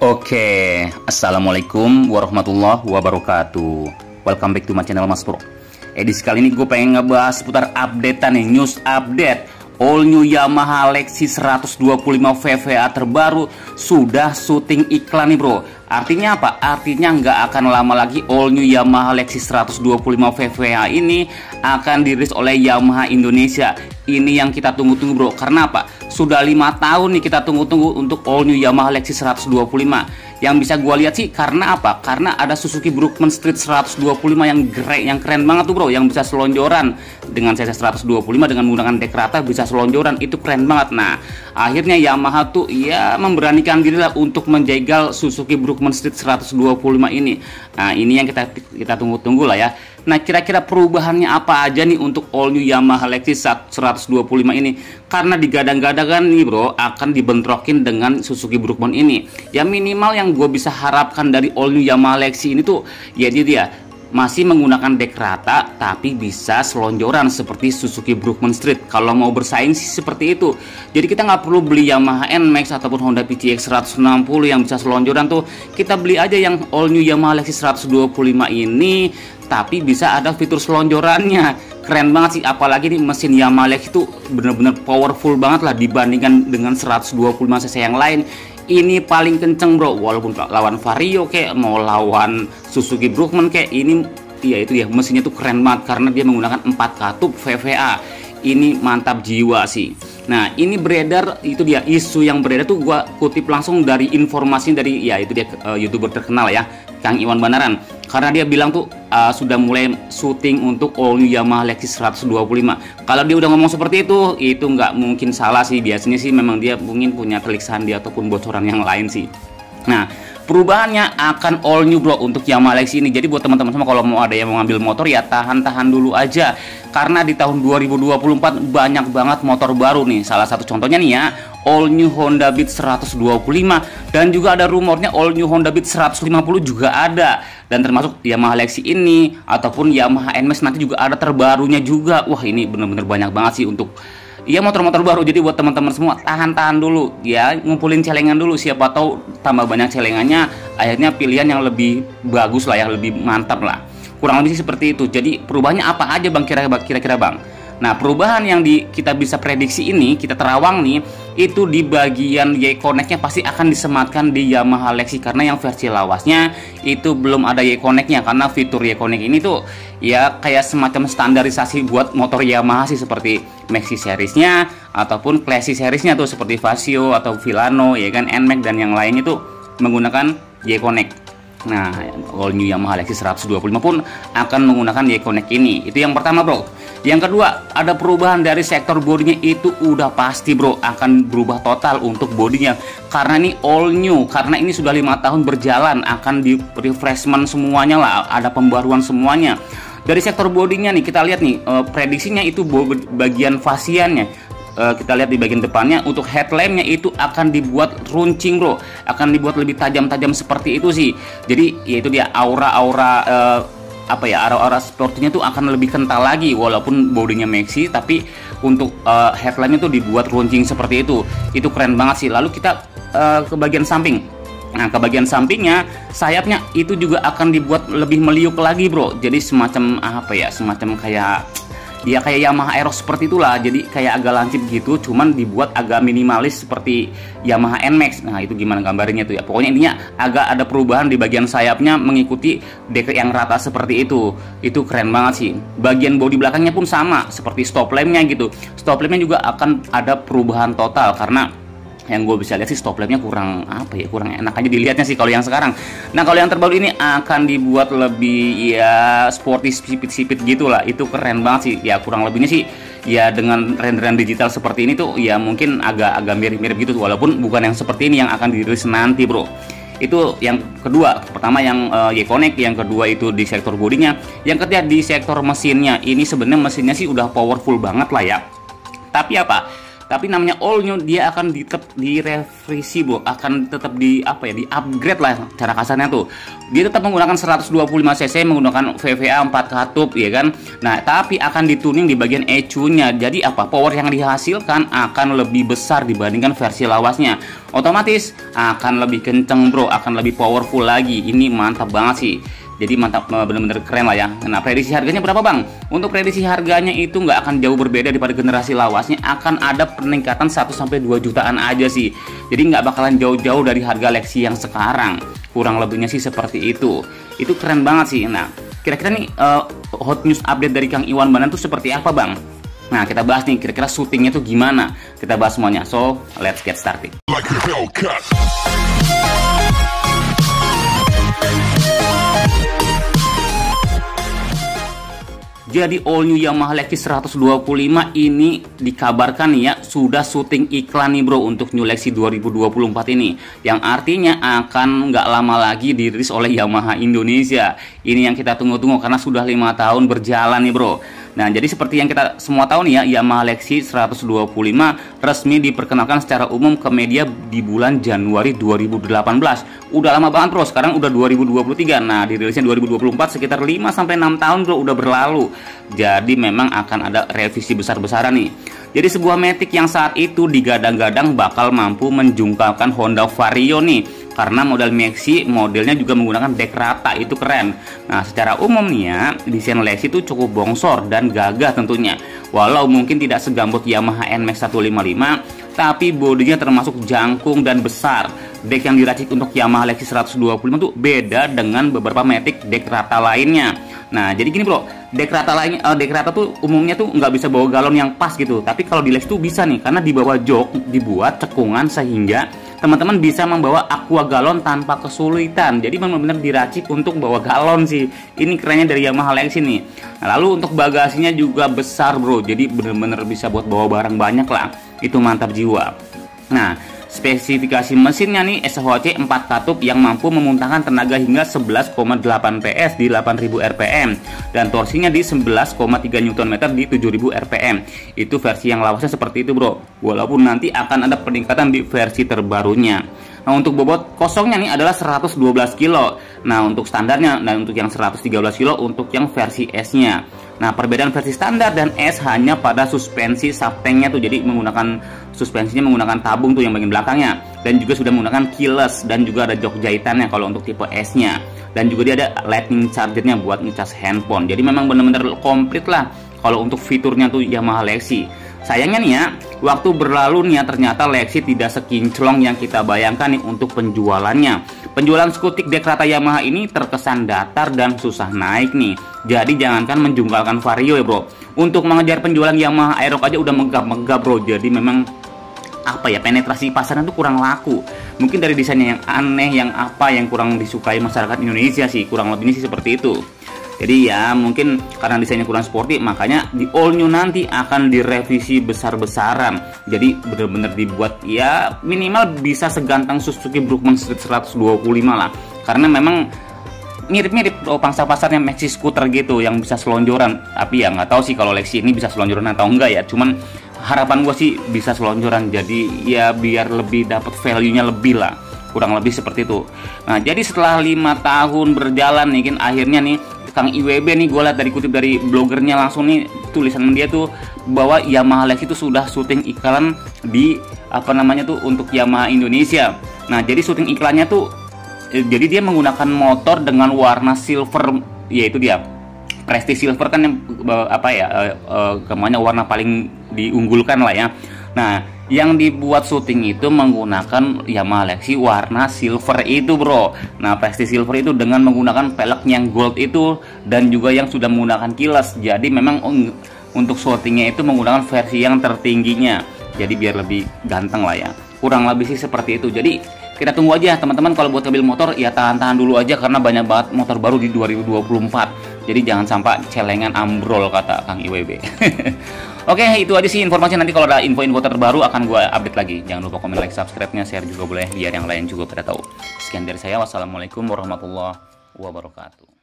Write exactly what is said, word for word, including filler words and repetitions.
Oke, assalamualaikum warahmatullahi wabarakatuh. Welcome back to my channel Mas Bro. Edisi kali ini gue pengen ngebahas seputar updatean nih, news update all new Yamaha Lexus seratus dua puluh lima V V A terbaru sudah syuting iklan nih bro. Artinya apa? Artinya nggak akan lama lagi all new Yamaha Lexus seratus dua puluh lima V V A ini akan dirilis oleh Yamaha Indonesia. Ini yang kita tunggu-tunggu bro. Karena apa? Sudah lima tahun nih kita tunggu-tunggu untuk all new Yamaha Lexus seratus dua puluh lima. Yang bisa gue lihat sih karena apa? Karena ada Suzuki Brookman Street seratus dua puluh lima yang keren, yang keren banget tuh bro, yang bisa selonjoran dengan cc seratus dua puluh lima dengan menggunakan deck rata bisa selonjoran, itu keren banget. Nah, akhirnya Yamaha tuh ya memberanikan diri lah untuk menjegal Suzuki Brookman Street seratus dua puluh lima ini. Nah, ini yang kita kita tunggu-tunggu lah ya. Nah, kira-kira perubahannya apa aja nih untuk all new Yamaha Lexus seratus dua puluh lima ini? Karena digadang-gadang nih bro akan dibentrokin dengan Suzuki Brookman ini. Ya minimal yang gue bisa harapkan dari all new Yamaha Lexus ini tuh ya dia, dia masih menggunakan deck rata tapi bisa selonjoran seperti Suzuki Brookman Street. Kalau mau bersaing sih seperti itu. Jadi kita nggak perlu beli Yamaha N Max ataupun Honda P C X seratus enam puluh yang bisa selonjoran tuh. Kita beli aja yang all new Yamaha Lexus seratus dua puluh lima ini, tapi bisa ada fitur selonjorannya. Keren banget sih, apalagi nih mesin Yamaha Lexus itu bener-bener powerful banget lah dibandingkan dengan seratus dua puluh lima cc yang lain. Ini paling kenceng bro, walaupun lawan Vario kayak mau lawan Suzuki Brookman kayak ini, ya itu dia mesinnya tuh keren banget karena dia menggunakan empat katup V V A. Ini mantap jiwa sih. Nah, ini beredar, itu dia isu yang beredar tuh gua kutip langsung dari informasi dari ya itu dia uh, YouTuber terkenal ya, Kang Iwan Banaran. Karena dia bilang tuh uh, sudah mulai syuting untuk all new Yamaha Lexus seratus dua puluh lima. Kalau dia udah ngomong seperti itu, itu nggak mungkin salah sih. Biasanya sih memang dia mungkin punya telik sandi ataupun bocoran yang lain sih. Nah, perubahannya akan all new bro untuk Yamaha Lexus ini. Jadi buat teman-teman semua kalau mau ada yang mau ngambil motor ya tahan-tahan dulu aja. Karena di tahun dua ribu dua puluh empat banyak banget motor baru nih. Salah satu contohnya nih ya, all new Honda Beat seratus dua puluh lima, dan juga ada rumornya all new Honda Beat seratus lima puluh juga ada. Dan termasuk Yamaha Lexus ini ataupun Yamaha N Max nanti juga ada terbarunya juga. Wah, ini bener-bener banyak banget sih untuk iya motor-motor baru. Jadi buat teman-teman semua tahan-tahan dulu ya, ngumpulin celengan dulu, siapa tahu tambah banyak celengannya akhirnya pilihan yang lebih bagus lah ya, lebih mantap lah. Kurang lebih sih seperti itu. Jadi perubahannya apa aja bang kira-kira bang? Nah, perubahan yang di, kita bisa prediksi ini, kita terawang nih, itu di bagian Y-Connect-nya pasti akan disematkan di Yamaha Lexus. Karena yang versi lawasnya itu belum ada Y-Connect-nya. Karena fitur Y-Connect ini tuh ya kayak semacam standarisasi buat motor Yamaha sih, seperti Maxi Series-nya ataupun Classic Series-nya tuh seperti Vasio atau Villano ya kan, N Max dan yang lainnya tuh menggunakan Y-Connect. Nah, all new Yamaha Lexus seratus dua puluh lima pun akan menggunakan Y-Connect ini. Itu yang pertama bro. Yang kedua, ada perubahan dari sektor bodinya, itu udah pasti bro akan berubah total untuk bodinya. Karena ini all new, karena ini sudah lima tahun berjalan, akan di refreshment semuanya lah, ada pembaruan semuanya. Dari sektor bodinya nih kita lihat nih, uh, prediksinya itu bagian fasiannya. Uh, kita lihat di bagian depannya untuk headlampnya itu akan dibuat runcing bro, akan dibuat lebih tajam-tajam seperti itu sih. Jadi yaitu dia aura-aura uh, apa ya, aura-aura sportinya tuh akan lebih kental lagi walaupun bodinya Maxi, tapi untuk uh, headlampnya tuh dibuat runcing seperti itu. Itu keren banget sih. Lalu kita uh, ke bagian samping. Nah, ke bagian sampingnya sayapnya itu juga akan dibuat lebih meliuk lagi bro. Jadi semacam apa ya, semacam kayak ya kayak Yamaha Aerox seperti itulah. Jadi kayak agak lancip gitu, cuman dibuat agak minimalis seperti Yamaha N Max. Nah, itu gimana gambarnya tuh ya. Pokoknya intinya agak ada perubahan di bagian sayapnya mengikuti deck yang rata seperti itu. Itu keren banget sih. Bagian bodi belakangnya pun sama seperti stop lampnya gitu. Stop lampnya juga akan ada perubahan total karena yang gue bisa lihat sih stop lampnya kurang apa ya, kurang enak aja dilihatnya sih kalau yang sekarang. Nah, kalau yang terbaru ini akan dibuat lebih ya sporty, sipit-sipit gitulah. Itu keren banget sih ya. Kurang lebihnya sih ya dengan renderan digital seperti ini tuh ya mungkin agak-agak mirip-mirip gitu, walaupun bukan yang seperti ini yang akan dirilis nanti bro. Itu yang kedua. Pertama yang uh, Y-Connect, yang kedua itu di sektor bodinya, yang ketiga di sektor mesinnya. Ini sebenarnya mesinnya sih udah powerful banget lah ya. Tapi apa? Tapi namanya all new, dia akan tetap direvisi bro, akan tetap di apa ya, di upgrade lah cara kasarnya tuh. Dia tetap menggunakan seratus dua puluh lima cc, menggunakan V V A empat katup ya kan. Nah tapi akan dituning di bagian E C U-nya. Jadi apa, power yang dihasilkan akan lebih besar dibandingkan versi lawasnya. Otomatis akan lebih kenceng bro, akan lebih powerful lagi. Ini mantap banget sih. Jadi mantap, bener-bener keren lah ya. Nah prediksi harganya berapa bang? Untuk prediksi harganya itu nggak akan jauh berbeda daripada generasi lawasnya, akan ada peningkatan satu sampai dua jutaan aja sih. Jadi nggak bakalan jauh-jauh dari harga Lexi yang sekarang. Kurang lebihnya sih seperti itu. Itu keren banget sih. Nah kira-kira nih uh, hot news update dari Kang Iwan Banan tuh seperti apa bang? Nah kita bahas nih kira-kira syutingnya tuh gimana. Kita bahas semuanya. So let's get started. Like Jadi all new Yamaha Lexi seratus dua puluh lima ini dikabarkan nih ya sudah syuting iklan nih bro untuk new Lexi dua ribu dua puluh empat ini, yang artinya akan nggak lama lagi dirilis oleh Yamaha Indonesia. Ini yang kita tunggu-tunggu karena sudah lima tahun berjalan nih bro. Nah jadi seperti yang kita semua tahu nih ya, Yamaha Lexi seratus dua puluh lima resmi diperkenalkan secara umum ke media di bulan Januari dua ribu delapan belas. Udah lama banget bro, sekarang udah dua ribu dua puluh tiga. Nah dirilisnya dua ribu dua puluh empat, sekitar lima sampai enam tahun bro udah berlalu. Jadi memang akan ada revisi besar-besaran nih. Jadi sebuah Matic yang saat itu digadang-gadang bakal mampu menjungkalkan Honda Vario nih, karena model Maxi modelnya juga menggunakan dek rata, itu keren. Nah secara umum nih ya, desain Lexi itu cukup bongsor dan gagah tentunya. Walau mungkin tidak segambut Yamaha N Max seratus lima puluh lima, tapi bodinya termasuk jangkung dan besar. Dek yang diracik untuk Yamaha Lexi seratus dua puluh lima tuh beda dengan beberapa Matic dek rata lainnya. Nah jadi gini bro, dek rata lainnya, uh, dek rata tuh umumnya tuh nggak bisa bawa galon yang pas gitu. Tapi kalau di Lexi tuh bisa nih, karena di bawah jok dibuat cekungan sehingga teman-teman bisa membawa aqua galon tanpa kesulitan. Jadi benar-benar diracik untuk bawa galon sih. Ini kerennya dari Yamaha Lexi nih. Nah, lalu untuk bagasinya juga besar bro, jadi benar-benar bisa buat bawa barang banyak lah. Itu mantap jiwa. Nah spesifikasi mesinnya nih S H C empat katup yang mampu memuntahkan tenaga hingga sebelas koma delapan P S di delapan ribu R P M dan torsinya di sebelas koma tiga Newton meter di tujuh ribu R P M. Itu versi yang lawasnya seperti itu bro, walaupun nanti akan ada peningkatan di versi terbarunya. Nah untuk bobot kosongnya nih adalah seratus dua belas kilo. Nah untuk standarnya, dan untuk yang seratus tiga belas kilo untuk yang versi S-nya. Nah perbedaan versi standar dan S hanya pada suspensi subtanknya tuh, jadi menggunakan suspensinya menggunakan tabung tuh yang bagian belakangnya, dan juga sudah menggunakan keyless, dan juga ada jok jahitannya kalau untuk tipe S-nya, dan juga dia ada lightning chargernya buat ngecas handphone. Jadi memang benar-benar komplit lah kalau untuk fiturnya tuh Yamaha Lexi. Sayangnya nih ya, waktu berlalu nih ya, ternyata Lexi tidak sekinclong yang kita bayangkan nih untuk penjualannya. Penjualan skutik dek rata Yamaha ini terkesan datar dan susah naik nih. Jadi jangankan menjungkalkan Vario ya bro, untuk mengejar penjualan Yamaha Aerox aja udah megap-megap bro. Jadi memang apa ya, penetrasi pasarnya tuh kurang laku. Mungkin dari desainnya yang aneh, yang apa yang kurang disukai masyarakat Indonesia sih, kurang lebihnya sih seperti itu. Jadi ya mungkin karena desainnya kurang sporty, makanya di all new nanti akan direvisi besar-besaran. Jadi bener-bener dibuat ya minimal bisa seganteng Suzuki Brookman Street seratus dua puluh lima lah. Karena memang mirip-mirip oh, pangsa pasarnya Maxi Scooter gitu yang bisa selonjoran. Tapi ya nggak tahu sih kalau Lexi ini bisa selonjoran atau enggak ya. Cuman harapan gue sih bisa selonjoran. Jadi ya biar lebih dapat value-nya lebih lah. Kurang lebih seperti itu. Nah jadi setelah lima tahun berjalan nih kan, akhirnya nih Kang I W B nih, gue lihat dari kutip dari blogernya langsung nih, tulisan dia tuh bahwa Yamaha Lexi itu sudah syuting iklan di apa namanya tuh untuk Yamaha Indonesia. Nah jadi syuting iklannya tuh eh, jadi dia menggunakan motor dengan warna silver, yaitu dia Prestige Silver kan yang apa ya eh, eh, kemana warna paling diunggulkan lah ya. Nah yang dibuat syuting itu menggunakan Yamaha Lexi warna silver itu bro. Nah Prestige Silver itu dengan menggunakan pelek yang gold itu, dan juga yang sudah menggunakan keyless. Jadi memang untuk syutingnya itu menggunakan versi yang tertingginya, jadi biar lebih ganteng lah ya. Kurang lebih sih seperti itu. Jadi kita tunggu aja teman-teman, kalau buat mobil motor ya tahan-tahan dulu aja, karena banyak banget motor baru di dua ribu dua puluh empat. Jadi jangan sampai celengan ambrol kata Kang I W B. Oke, itu aja sih informasi. Nanti kalau ada info-info terbaru akan gue update lagi. Jangan lupa komen, like, subscribe-nya, share juga boleh biar yang lain juga pada tahu. Sekian dari saya. Wassalamualaikum warahmatullahi wabarakatuh.